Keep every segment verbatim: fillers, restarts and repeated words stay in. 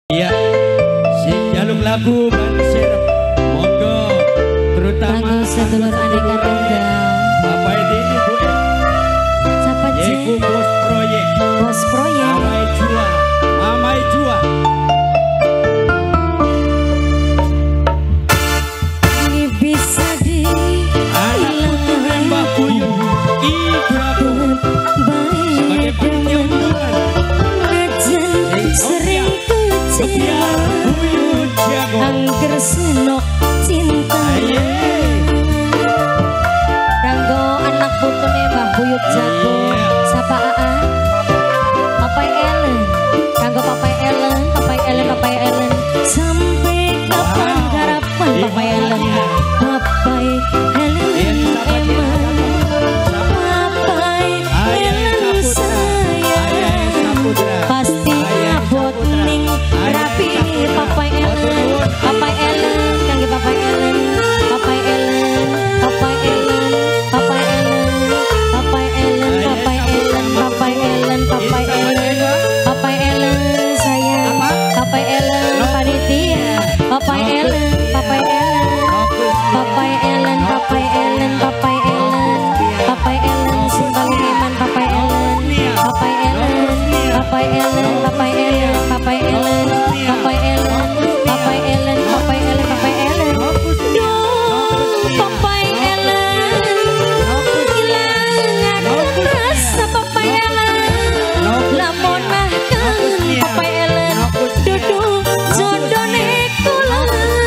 Iya, si jaluk lagu Bansir, monggo terutama sedulur aneka tunggal. Bapak Dini Bu, Siapa Yaiku bos proyek, bos proyek. Mamai Jua, Mamai Jua. Ini bisa di Anak puturan Mbak Buyut, Ibrabu sebagai panitia undangan. sering kecewa Buyut jago, angker senok cinta. Kanggo anak putune Mbah Buyut jago. Sapa Aa Papai Ellen. Kanggo Papai Ellen, Papai Ellen, Papai Ellen. Sampai kapan harapan Papai Ellen? Papai Ellen emang Papai Ellen sayang pasti abot ning rapi. Papai Ellen, Papai Ellen, kangge Papai Ellen, Papai Ellen, Papai Ellen, Papai Ellen, Papai Ellen, Papai Ellen, Papai Ellen, Papai Ellen, Papai Ellen sayang, Papai Ellen panitia, Papai Ellen, Papai Ellen, Papai Ellen, Papai Ellen, Papai Ellen, Papai Ellen sing paling eman, Papai Ellen, Papai Ellen, Papai Ellen, Papai Ellen, Papai Ellen, Papai Ellen, Papai Ellen, Papai Ellen, Papai Ellen. Duh, Papai Ellen, kehilangan rasa Papai Ellen. Lamun mah kangen Papai Ellen, duduk jodone kula.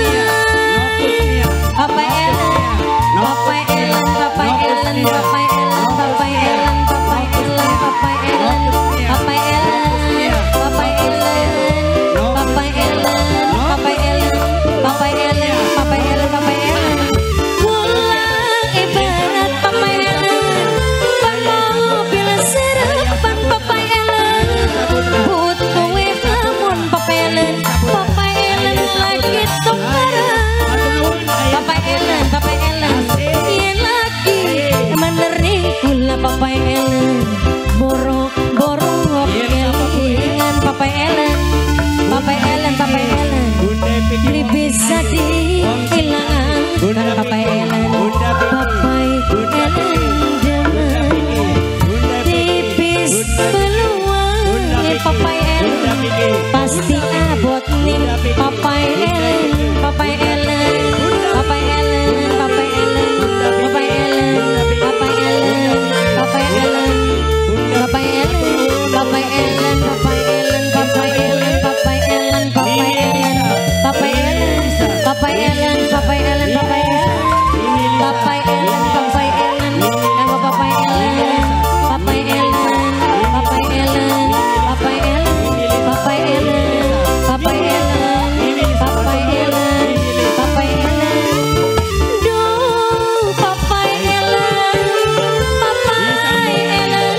Papai Ellen, Papai Ellen, Papai Ellen, Papai Ellen, Papai Ellen, Papai Ellen, Papai Ellen, Papai Ellen, Papai Ellen, Papai Ellen, Papai Ellen, Papai Ellen, Papai Ellen, Papai Ellen. Pulang ibarat Papai Ellen, ban mobil serapan Papai Ellen. Butuh lamun Papai Ellen, Papai Ellen lagi tukaran. Papai Ellen, Papai Ellen, yen lagi menering kula Papai Ellen, boro-boro kelingan Papai Ellen, Papai Ellen, Papai Ellen, ini bisa dihilang karena Papai Ellen, Papai Ellen demen tipis peluang Papai Ellen, pasti abot ning Papai Ellen, Papai Ellen, Papai Ellen, Papai Ellen, Papai Ellen, Papai Ellen, Papai Ellen, Papai Ellen, Papai Ellen, Papai Ellen, Papai Ellen, Papai Ellen, Papai Ellen, Papai Ellen, Papai Ellen, Papai Ellen, Papai Ellen, Papai Ellen, Papai Ellen, kanggo Papai Ellen, Papai Ellen, Papai Ellen, Papai Ellen, Papai Ellen, Papai Ellen, Papai Ellen, Papai Ellen. Duh, Papai Ellen, Papai Ellen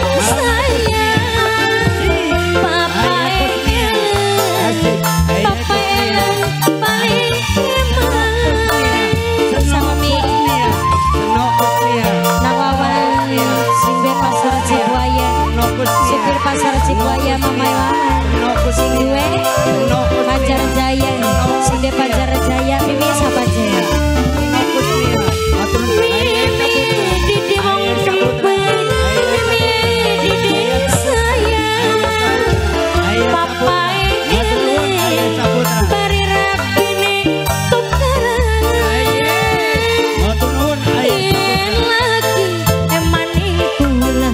sayang, Papai Ellen, Papai Ellen paling eman. Sami Nawawan, Simbe Pasar Cibuaya, Supir Pasar Cibuaya, Mamai Wawan, sing duwe Pajar Jaya, Sinde Pajar Jaya, Mimi Sapa Jaya. Mimi Didi wong ribet, Mimi Didi sayang, Papai Ellen, bari rapine tukaran. Yen lagi emani kula,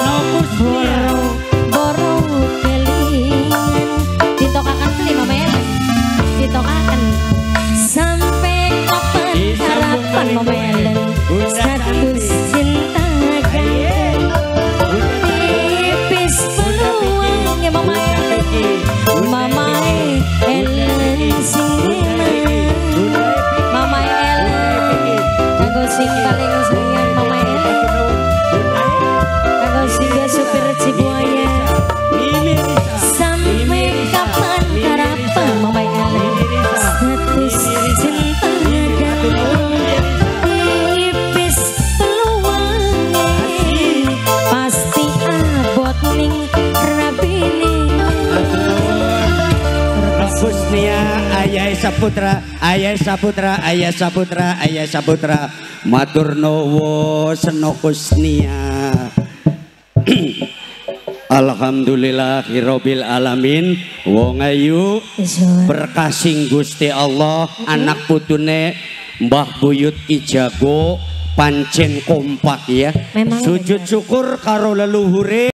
boro-boro kelingan. Ditokakan beli Mama Ellen, ditokakan. Sampai kapan harapan Mama Ellen, status cinta gantung. Tipis peluang ya Mama Ellen, Mama Ellen sing eman. Mama Ellen, kanggo sing paling sayang Mama Ellen, kanggo sing supir Cibuaya. Sampai kapan harapan Mama Ellen, status cinta gantung. Kusnia ayah saputra ayah saputra ayah saputra ayah saputra matur nuwun seno Kusnia. Alhamdulillahirabbil alamin. Wong ayu berkasing Gusti Allah, anak putune Mbah Buyut Ijago pancen kompak ya. Memang sujud syukur karo leluhure.